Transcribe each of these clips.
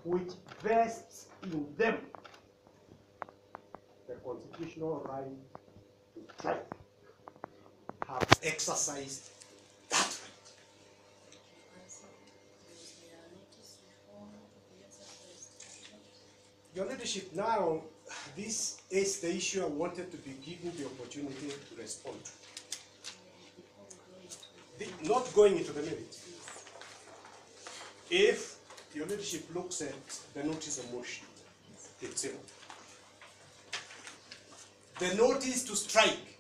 which vests in them the constitutional right to strike have exercised that right. Your leadership, now, this is the issue I wanted to be given the opportunity to respond to. Not going into the merit. If your leadership looks at the notice of motion itself, the notice to strike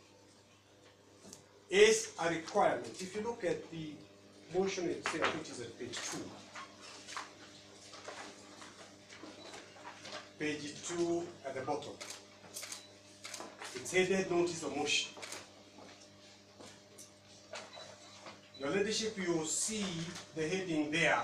is a requirement. If you look at the motion itself, which is at page 2, page 2 at the bottom, it's headed notice of motion. Your leadership, you will see the heading there,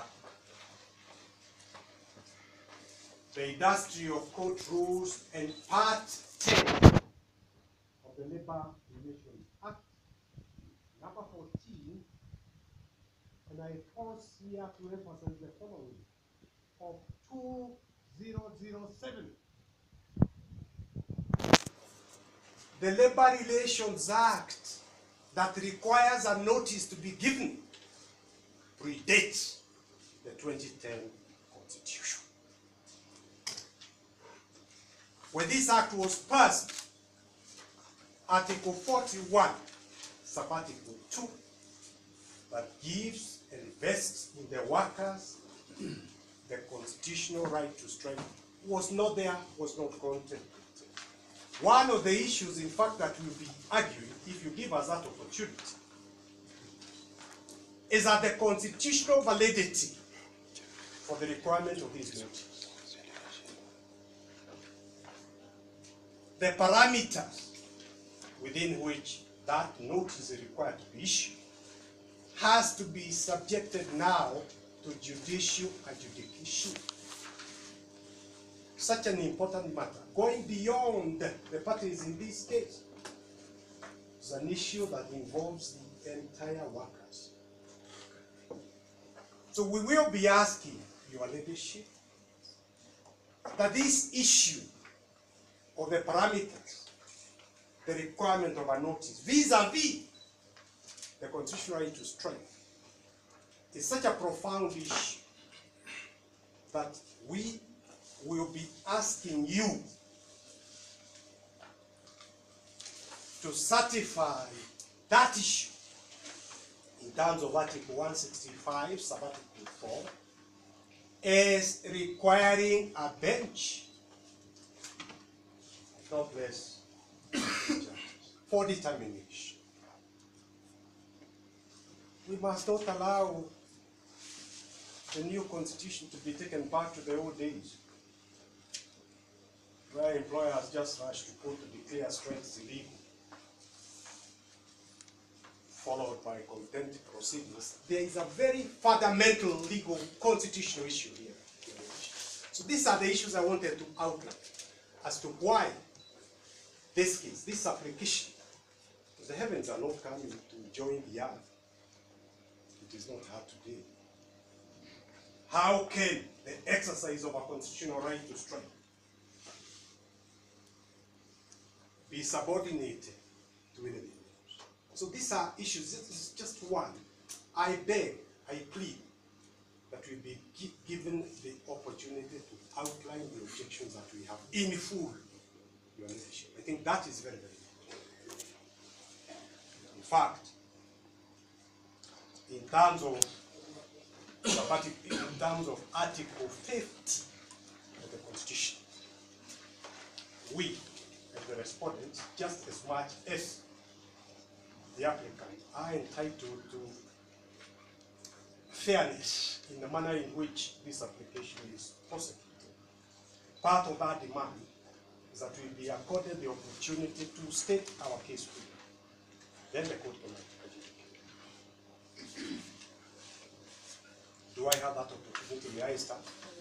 the Industrial Code Rules and Part 10 of the Labor Relations Act, number 14, and I pause here to emphasize the following, of 2007. The Labor Relations Act that requires a notice to be given predates the 2010 Constitution. When this act was passed, Article 41, Subarticle 2, that gives and vests in the workers the constitutional right to strike, was not there, was not contemplated. One of the issues, in fact, that we'll be arguing, if you give us that opportunity, is that the constitutional validity for the requirement of these notices. The parameters within which that notice is required to be issued has to be subjected now to judicial adjudication. Such an important matter, going beyond the parties in this case, is an issue that involves the entire workers. So we will be asking your leadership that this issue of the parameters, the requirement of a notice, vis-a-vis the constitutional right to strike, is such a profound issue that we will be asking you to certify that issue in terms of Article 165, Subarticle 4, as requiring a bench, not less, for determination. We must not allow the new constitution to be taken back to the old days, where employers just rush to court to declare strikes illegal, followed by contempt proceedings. There is a very fundamental legal constitutional issue here. So these are the issues I wanted to outline as to why this case, this application, the heavens are not coming to join the earth. It is not hard today. How can the exercise of a constitutional right to strike be subordinated to anything else? So these are issues. This is just one. I beg, I plead that we be given the opportunity to outline the objections that we have in full, your leadership. I think that is very, very important. In fact, in terms of Article 50 of the Constitution, we, as the respondents, just as much as the applicant, are entitled to fairness in the manner in which this application is prosecuted. Part of that demand is that we be accorded the opportunity to state our case fully. Then the court will adjudicate. Do I have that opportunity? May I start?